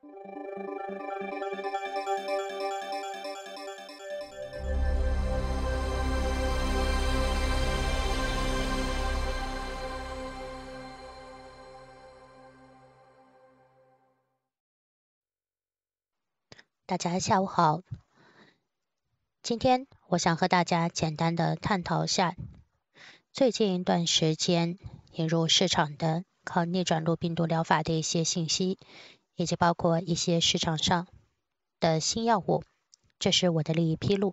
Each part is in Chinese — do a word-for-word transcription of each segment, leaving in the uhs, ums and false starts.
大家下午好，今天我想和大家简单的探讨下最近一段时间引入市场的抗逆转录病毒疗法的一些信息，以及包括一些市场上的新药物，这是我的利益披露。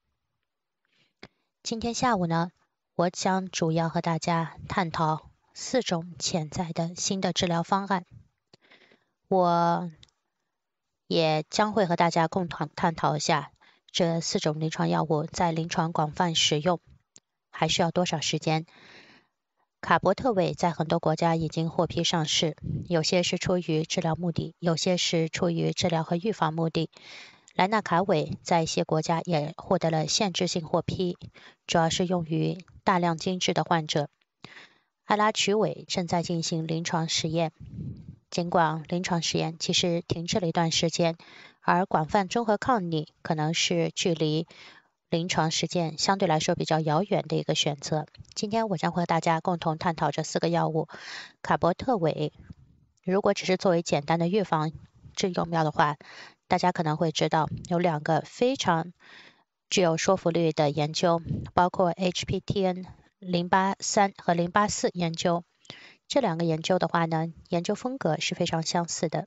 今天下午呢，我将主要和大家探讨四种潜在的新的治疗方案，我也将会和大家共同探讨一下这四种临床药物在临床广泛使用还需要多少时间。卡博特韦在很多国家已经获批上市，有些是出于治疗目的，有些是出于治疗和预防目的。莱纳卡韦在一些国家也获得了限制性获批，主要是用于大量精致的患者。艾拉曲韦正在进行临床实验，尽管临床实验其实停滞了一段时间，而广泛综合抗逆可能是距离临床实践相对来说比较遥远的一个选择。今天我将和大家共同探讨这四个药物。卡博特韦如果只是作为简单的预防治用药的话，大家可能会知道有两个非常具有说服力的研究，包括 H P T N 零八三 和零八四研究。这两个研究的话呢，研究风格是非常相似的。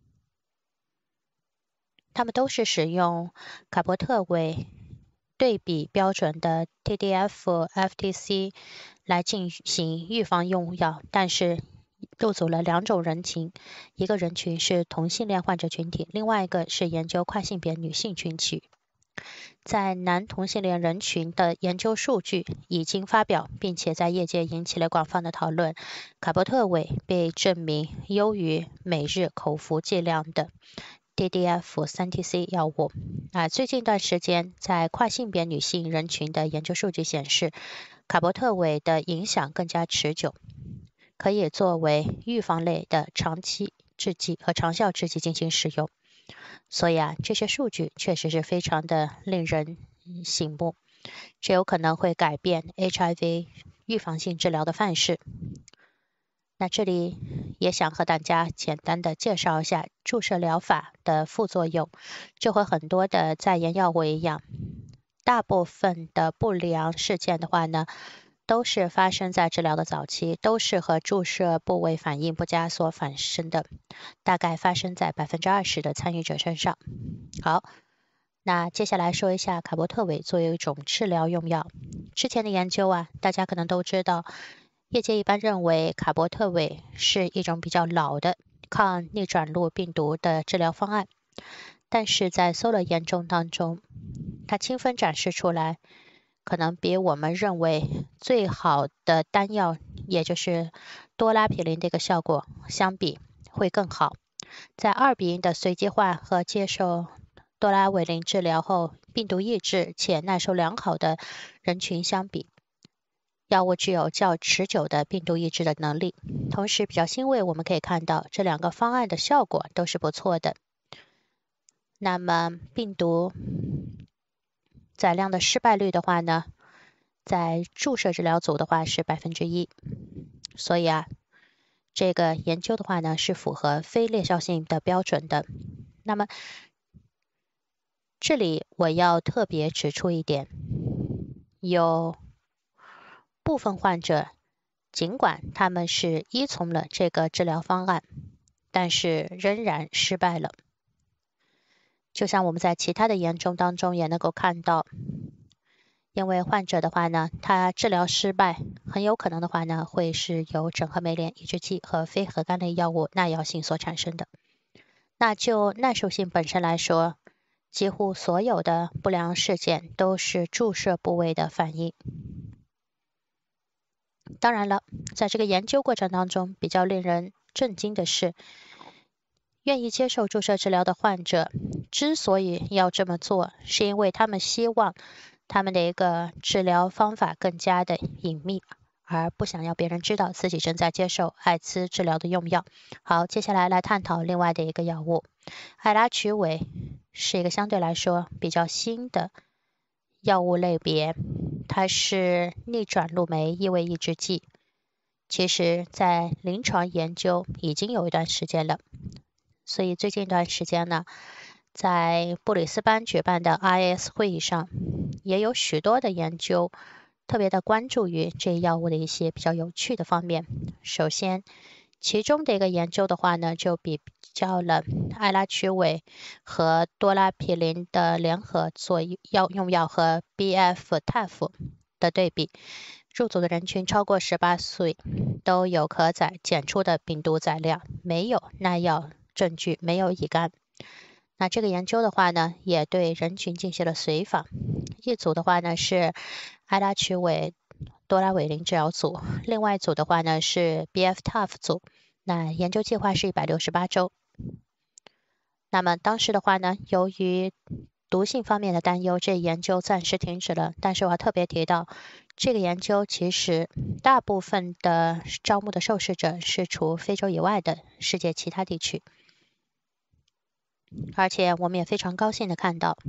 他们都是使用卡博特韦对比标准的 T D F F T C 来进行预防用药，但是入组了两种人群，一个人群是同性恋患者群体，另外一个是研究跨性别女性群体。在男同性恋人群的研究数据已经发表，并且在业界引起了广泛的讨论。卡博特韦被证明优于每日口服剂量的 D D F 三 T C 药物。啊，最近一段时间，在跨性别女性人群的研究数据显示，卡博特韦的影响更加持久，可以作为预防类的长期制剂和长效制剂进行使用。所以啊，这些数据确实是非常的令人醒目，这有可能会改变 H I V 预防性治疗的范式。那这里也想和大家简单的介绍一下注射疗法的副作用。这和很多的在研药物一样，大部分的不良事件的话呢，都是发生在治疗的早期，都是和注射部位反应不佳所产生的，大概发生在 百分之二十 的参与者身上。好，那接下来说一下卡博特韦作为一种治疗用药。之前的研究啊，大家可能都知道，业界一般认为卡博特韦是一种比较老的抗逆转录病毒的治疗方案，但是在 Solo 研究当中，它充分展示出来可能比我们认为最好的单药，也就是多拉匹林的一个效果相比会更好。在二比一的随机化和接受多拉韦林治疗后病毒抑制且耐受良好的人群相比，药物具有较持久的病毒抑制的能力。同时比较欣慰，我们可以看到这两个方案的效果都是不错的。那么病毒载量的失败率的话呢，在注射治疗组的话是 百分之一， 所以啊，这个研究的话呢是符合非劣效性的标准的。那么这里我要特别指出一点，有部分患者尽管他们是依从了这个治疗方案，但是仍然失败了。就像我们在其他的研究当中也能够看到，因为患者的话呢，他治疗失败，很有可能的话呢，会是由整合酶链抑制剂和非核苷类药物耐药性所产生的。那就耐受性本身来说，几乎所有的不良事件都是注射部位的反应。当然了，在这个研究过程当中，比较令人震惊的是，愿意接受注射治疗的患者之所以要这么做，是因为他们希望他们的一个治疗方法更加的隐秘， 而不想要别人知道自己正在接受艾滋治疗的用药。好，接下来来探讨另外的一个药物，艾拉曲韦是一个相对来说比较新的药物类别，它是逆转录酶异位抑制剂。其实在临床研究已经有一段时间了，所以最近一段时间呢，在布里斯班举办的 I A S 会议上，也有许多的研究特别的关注于这一药物的一些比较有趣的方面。首先，其中的一个研究的话呢，就比较了艾拉曲韦和多拉匹林的联合做药用药和 B F T A F 的对比。入组的人群超过十八岁，都有可载检出的病毒载量，没有耐药证据，没有乙肝。那这个研究的话呢，也对人群进行了随访。一组的话呢是艾拉曲韦多拉韦林治疗组，另外一组的话呢是 B F T A F 组。那研究计划是一百六十八周。那么当时的话呢，由于毒性方面的担忧，这研究暂时停止了。但是我要特别提到，这个研究其实大部分的招募的受试者是除非洲以外的世界其他地区。而且我们也非常高兴的看到，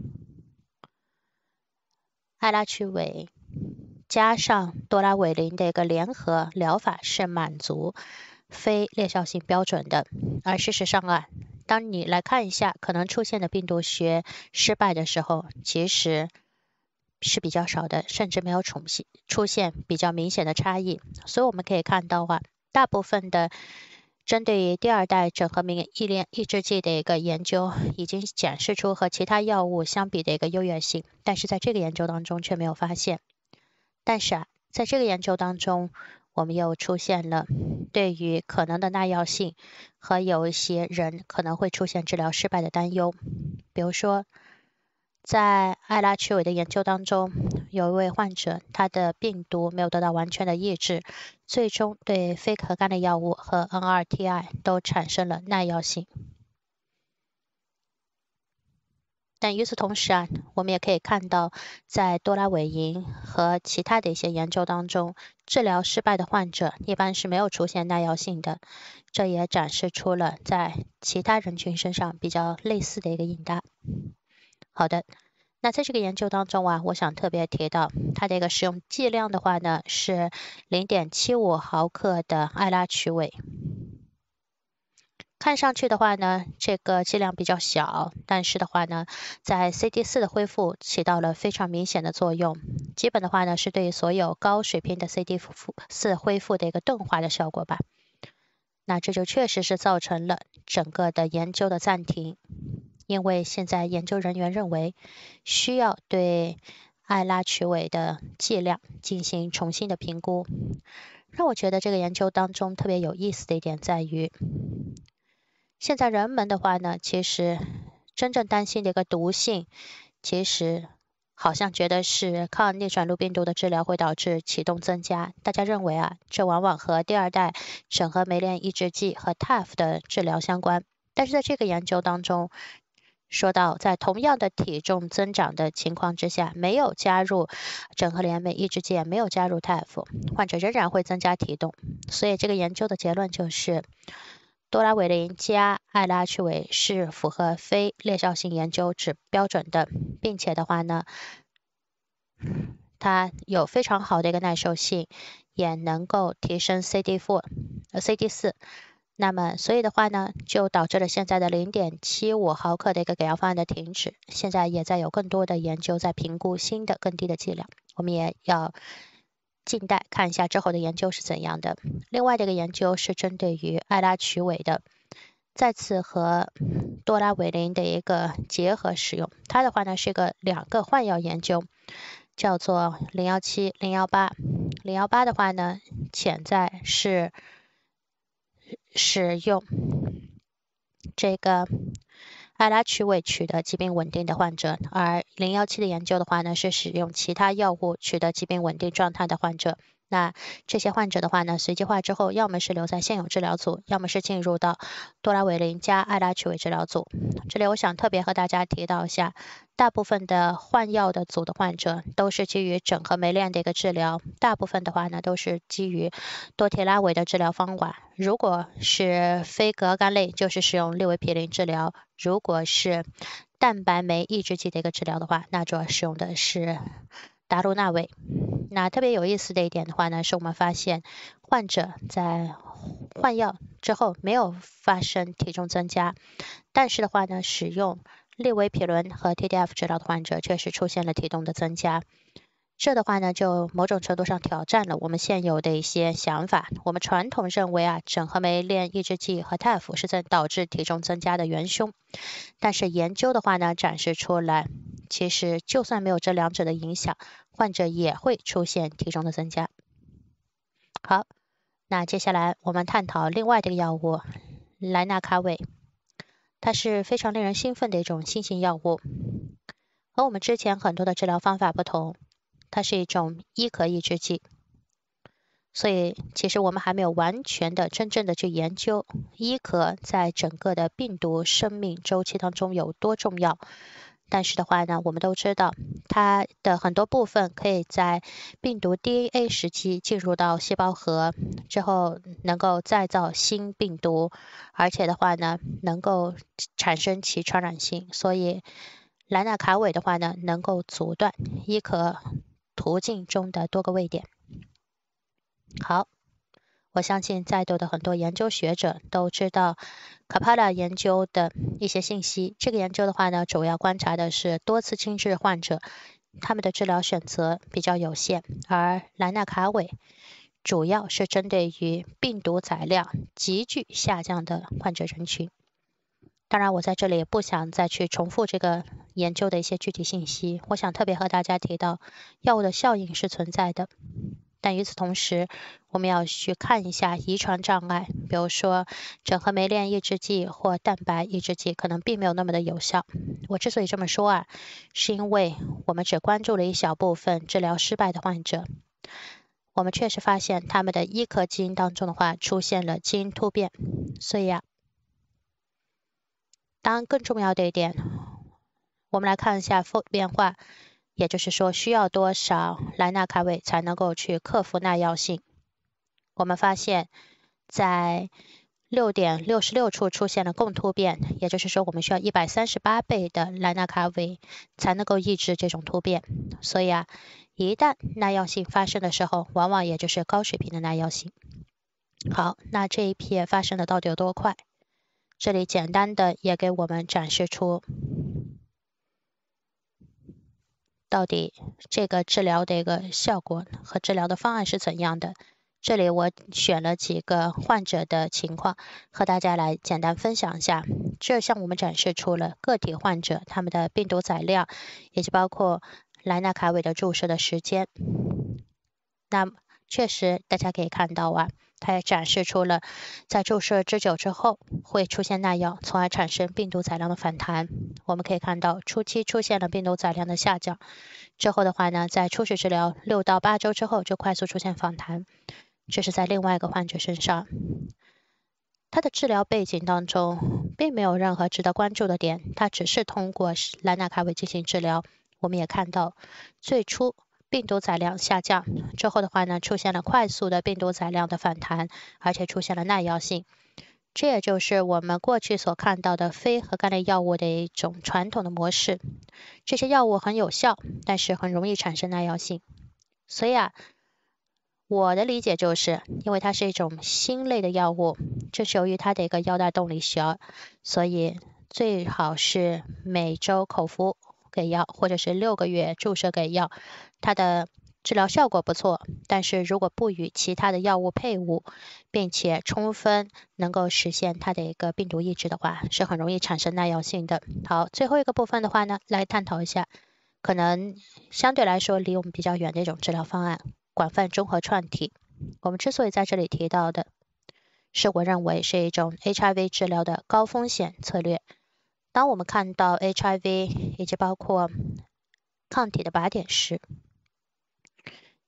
艾拉曲韦加上多拉韦林的一个联合疗法是满足非劣效性标准的。而事实上啊，当你来看一下可能出现的病毒学失败的时候，其实是比较少的，甚至没有出现比较明显的差异。所以我们可以看到啊，大部分的针对于第二代整合酶抑制剂的一个研究已经展示出和其他药物相比的一个优越性，但是在这个研究当中却没有发现。但是啊，在这个研究当中，我们又出现了对于可能的耐药性和有一些人可能会出现治疗失败的担忧。比如说，在艾拉曲韦的研究当中，有一位患者，他的病毒没有得到完全的抑制，最终对非可干的药物和 N 二 T I 都产生了耐药性。但与此同时啊，我们也可以看到，在多拉韦林和其他的一些研究当中，治疗失败的患者一般是没有出现耐药性的，这也展示出了在其他人群身上比较类似的一个应答。好的，那在这个研究当中啊，我想特别提到它的一个使用剂量的话呢，是 零点七五毫克的艾拉曲韦。看上去的话呢，这个剂量比较小，但是的话呢，在 C D 四 的恢复起到了非常明显的作用。基本的话呢，是对于所有高水平的 C D 四 恢复的一个钝化的效果吧。那这就确实是造成了整个的研究的暂停，因为现在研究人员认为需要对艾拉曲韦的剂量进行重新的评估。让我觉得这个研究当中特别有意思的一点在于，现在人们的话呢，其实真正担心的一个毒性，其实好像觉得是抗逆转录病毒的治疗会导致启动增加。大家认为啊，这往往和第二代整合酶链抑制剂和 T A F 的治疗相关。但是在这个研究当中，说到在同样的体重增长的情况之下，没有加入整合联酶抑制剂，没有加入 T A F， 患者仍然会增加体重。所以这个研究的结论就是，多拉韦林加艾拉曲韦是符合非劣效性研究指标准的，并且的话呢，它有非常好的一个耐受性，也能够提升 C D 四， 呃 C D 四。那么所以的话呢，就导致了现在的 零点七五毫克的一个给药方案的停止。现在也在有更多的研究在评估新的更低的剂量，我们也要静待看一下之后的研究是怎样的。另外的一个研究是针对于艾拉曲韦的，再次和多拉韦林的一个结合使用。它的话呢是一个两个换药研究，叫做零一七、零一八。零一八的话呢，潜在是使用这个艾拉曲韦取得疾病稳定的患者，而零一七的研究的话呢，是使用其他药物取得疾病稳定状态的患者。 那这些患者的话呢，随机化之后，要么是留在现有治疗组，要么是进入到多拉维林加艾拉曲韦治疗组。这里我想特别和大家提到一下，大部分的换药的组的患者都是基于整合酶链的一个治疗，大部分的话呢都是基于多替拉韦的治疗方法。如果是非革苷类，就是使用利维皮林治疗；如果是蛋白酶抑制剂的一个治疗的话，那主要使用的是达卢纳韦。那特别有意思的一点的话呢，是我们发现患者在换药之后没有发生体重增加，但是的话呢，使用利维皮伦和 T D F 治疗的患者确实出现了体重的增加。这的话呢，就某种程度上挑战了我们现有的一些想法。我们传统认为啊，整合酶链抑制剂和 T A F 是在导致体重增加的元凶，但是研究的话呢，展示出来，其实就算没有这两者的影响，患者也会出现体重的增加。好，那接下来我们探讨另外的一个药物莱纳卡韦，它是非常令人兴奋的一种新型药物，和我们之前很多的治疗方法不同，它是一种伊壳抑制剂，所以其实我们还没有完全的真正的去研究伊壳在整个的病毒生命周期当中有多重要。但是的话呢，我们都知道它的很多部分可以在病毒 D N A 时期进入到细胞核之后，能够再造新病毒，而且的话呢，能够产生其传染性。所以莱纳卡韦的话呢，能够阻断伊壳途径中的多个位点。好，我相信在座的很多研究学者都知道 C A P A L A 研究的一些信息。这个研究的话呢，主要观察的是多次轻治患者，他们的治疗选择比较有限，而莱纳卡韦主要是针对于病毒载量急剧下降的患者人群。当然，我在这里也不想再去重复这个研究的一些具体信息，我想特别和大家提到，药物的效应是存在的。但与此同时，我们要去看一下遗传障碍，比如说整合酶链抑制剂或蛋白抑制剂可能并没有那么的有效。我之所以这么说啊，是因为我们只关注了一小部分治疗失败的患者，我们确实发现他们的伊壳基因当中的话出现了基因突变。所以啊，当然更重要的一点，我们来看一下变化，也就是说需要多少莱纳卡韦才能够去克服耐药性。我们发现在 六点六六 处出现了共突变，也就是说我们需要一百三十八倍的莱纳卡韦才能够抑制这种突变。所以啊，一旦耐药性发生的时候，往往也就是高水平的耐药性。好，那这一批发生的到底有多快？这里简单的也给我们展示出到底这个治疗的一个效果和治疗的方案是怎样的。这里我选了几个患者的情况和大家来简单分享一下。这向我们展示出了个体患者他们的病毒载量，以及包括莱纳卡韦的注射的时间。那确实大家可以看到啊，它也展示出了在注射之久之后会出现耐药，从而产生病毒载量的反弹。我们可以看到初期出现了病毒载量的下降，之后的话呢，在初始治疗六到八周之后就快速出现反弹。这是在另外一个患者身上，他的治疗背景当中并没有任何值得关注的点，他只是通过莱纳卡韦进行治疗。我们也看到最初病毒载量下降之后的话呢，出现了快速的病毒载量的反弹，而且出现了耐药性。这也就是我们过去所看到的非核苷类药物的一种传统的模式。这些药物很有效，但是很容易产生耐药性。所以啊，我的理解就是因为它是一种新类的药物，这是由于它的一个药代动力小，所以最好是每周口服给药，或者是六个月注射给药。它的治疗效果不错，但是如果不与其他的药物配伍，并且充分能够实现它的一个病毒抑制的话，是很容易产生耐药性的。好，最后一个部分的话呢，来探讨一下可能相对来说离我们比较远的一种治疗方案，广泛综合串体。我们之所以在这里提到的是我认为是一种 H I V 治疗的高风险策略。当我们看到 H I V 以及包括抗体的靶点时，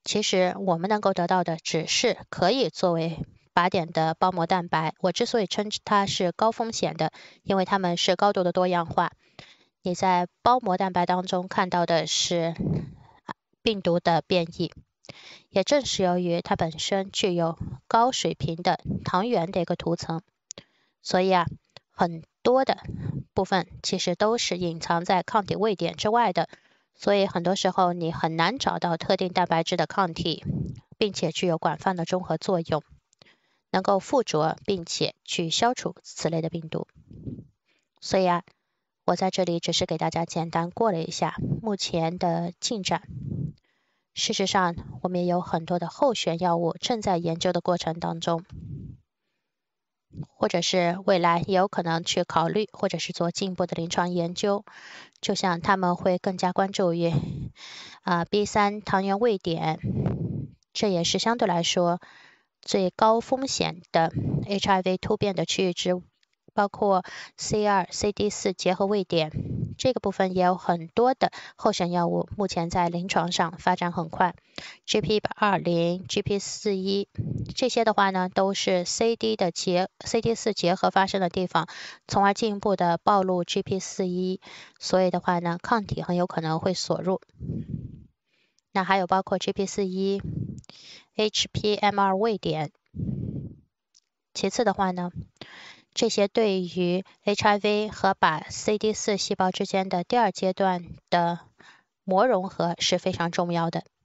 其实我们能够得到的只是可以作为靶点的包膜蛋白。我之所以称它是高风险的，因为它们是高度的多样化。你在包膜蛋白当中看到的是病毒的变异，也正是由于它本身具有高水平的糖原的一个涂层，所以啊，很多的部分其实都是隐藏在抗体位点之外的，所以很多时候你很难找到特定蛋白质的抗体，并且具有广泛的中和作用，能够附着并且去消除此类的病毒。所以啊，我在这里只是给大家简单过了一下目前的进展。事实上，我们也有很多的候选药物正在研究的过程当中，或者是未来也有可能去考虑，或者是做进一步的临床研究。就像他们会更加关注于啊 B 三 糖原位点，这也是相对来说最高风险的 H I V 突变的区域之包括 C 二 C D 四 结合位点，这个部分也有很多的候选药物目前在临床上发展很快。G P 一二零 G P 四十一 这些的话呢，都是 C D 的结 C D 四 结合发生的地方，从而进一步的暴露 G P 四十一， 所以的话呢，抗体很有可能会锁入。那还有包括 G P 四十一 H P M 二 位点。其次的话呢，这些对于 H I V 和靶 C D 四 细胞之间的第二阶段的膜融合是非常重要的。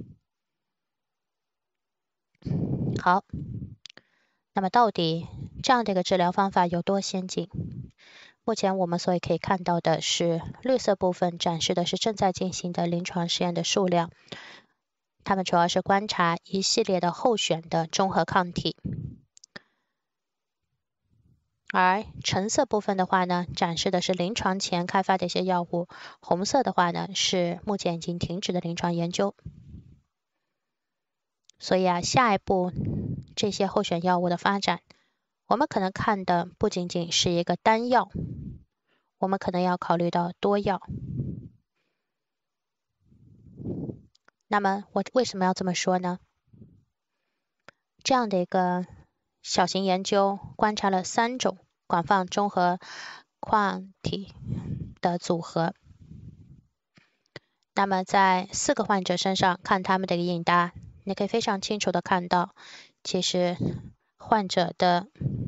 好，那么到底这样的一个治疗方法有多先进？目前我们所以可以看到的是，绿色部分展示的是正在进行的临床实验的数量，它们主要是观察一系列的候选的中和抗体。而橙色部分的话呢，展示的是临床前开发的一些药物，红色的话呢，是目前已经停止的临床研究。所以啊，下一步这些候选药物的发展，我们可能看的不仅仅是一个单药，我们可能要考虑到多药。那么我为什么要这么说呢？这样的一个小型研究观察了三种广泛中和抗体的组合。那么在四个患者身上看他们的一个应答，你可以非常清楚的看到，其实患者的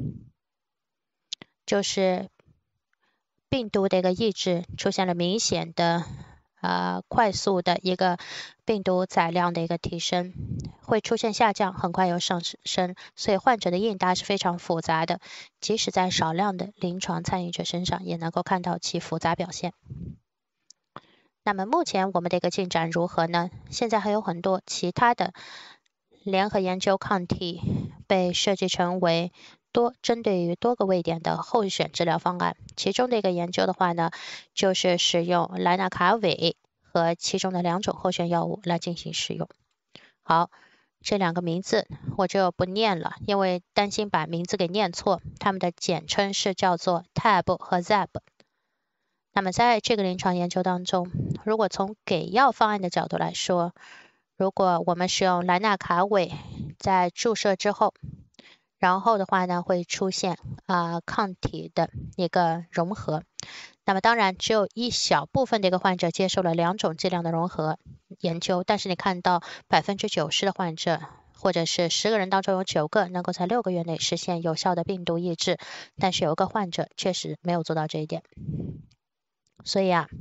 就是病毒的一个抑制出现了明显的呃快速的一个病毒载量的一个提升，会出现下降，很快又上升，所以患者的应答是非常复杂的，即使在少量的临床参与者身上也能够看到其复杂表现。那么目前我们的一个进展如何呢？现在还有很多其他的联合研究抗体被设计成为多针对于多个位点的候选治疗方案，其中的一个研究的话呢，就是使用莱纳卡韦和其中的两种候选药物来进行使用。好，这两个名字我就不念了，因为担心把名字给念错，它们的简称是叫做 T A B 和 Z A B。那么在这个临床研究当中，如果从给药方案的角度来说，如果我们使用莱纳卡韦在注射之后，然后的话呢，会出现啊、呃、抗体的一个融合。那么当然只有一小部分的一个患者接受了两种剂量的融合研究，但是你看到百分之九十的患者，或者是十个人当中有九个能够在六个月内实现有效的病毒抑制，但是有一个患者确实没有做到这一点。所以啊，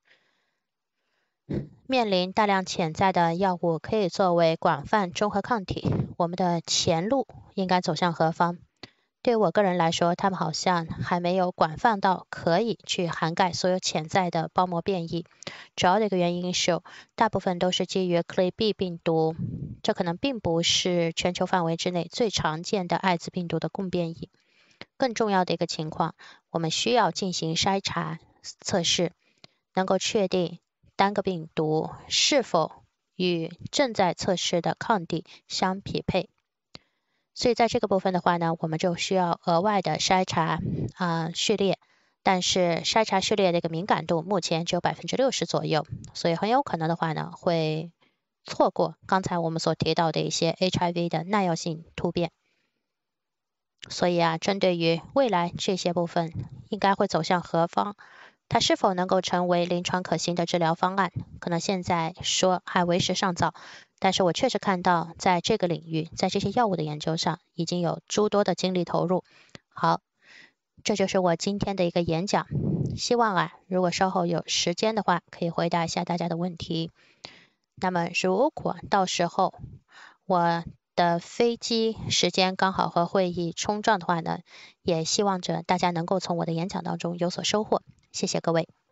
面临大量潜在的药物可以作为广泛中和抗体，我们的前路应该走向何方？对我个人来说，他们好像还没有广泛到可以去涵盖所有潜在的包膜变异。主要的一个原因是，大部分都是基于 C L B 病毒，这可能并不是全球范围之内最常见的艾滋病毒的共变异。更重要的一个情况，我们需要进行筛查测试，能够确定单个病毒是否与正在测试的抗体相匹配。所以在这个部分的话呢，我们就需要额外的筛查啊、呃、序列，但是筛查序列的一个敏感度目前只有 百分之六十 左右，所以很有可能的话呢，会错过刚才我们所提到的一些 H I V 的耐药性突变。所以啊，针对于未来这些部分应该会走向何方，它是否能够成为临床可行的治疗方案，可能现在说还为时尚早，但是我确实看到在这个领域，在这些药物的研究上已经有诸多的精力投入。好，这就是我今天的一个演讲，希望啊，如果稍后有时间的话，可以回答一下大家的问题。那么如果到时候我的飞机时间刚好和会议冲撞的话呢，也希望着大家能够从我的演讲当中有所收获。谢谢各位。